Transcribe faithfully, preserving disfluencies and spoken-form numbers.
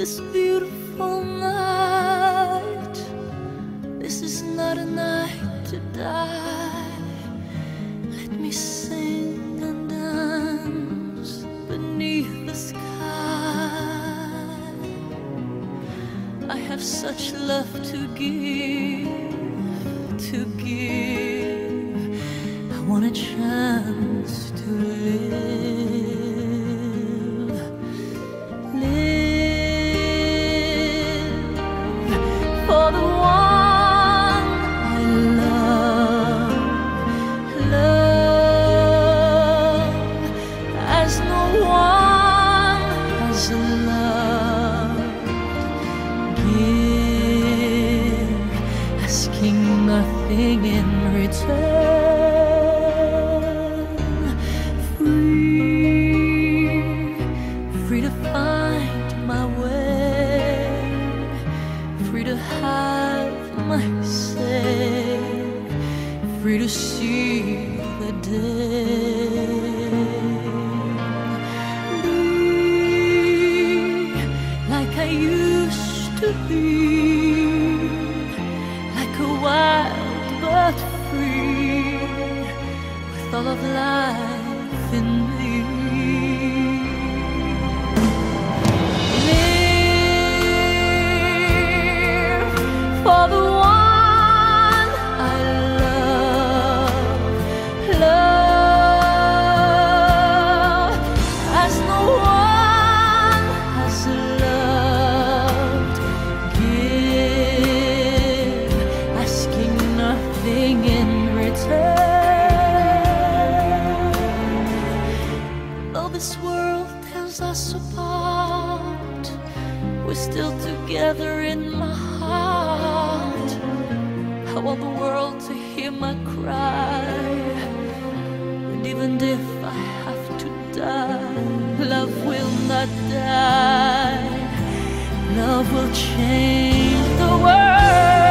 this beautiful night. This is not a night to die. Let me sing and dance beneath the sky. I have such love to give, to give. I want a chance to live, live for the one I love, love as no one has loved. Give, asking nothing in return. Free, free to find my way, free to have my say, free to see the day. Be like I used to be, like a wild but free, with all of life in me. Live for the one I love, love as no one has loved. Give, asking nothing in return. Though this world tears us apart, we're still together in my heart. I want the world to hear my cry, and even if I have to die, love will not die. Love will change the world.